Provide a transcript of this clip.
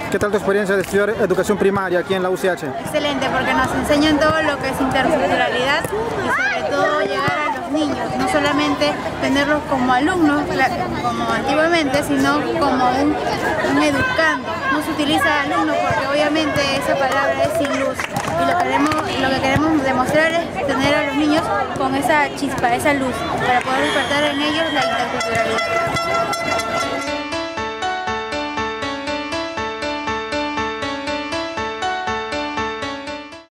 ¿Qué tal tu experiencia de estudiar educación primaria aquí en la UCH? Excelente, porque nos enseñan todo lo que es interculturalidad y sobre todo llegar a los niños, no solamente tenerlos como alumnos, como antiguamente, sino como un educando. No se utiliza alumno porque obviamente esa palabra es sin luz y lo que queremos demostrar es tener a los niños con esa chispa, esa luz, para poder despertar en ellos la interculturalidad.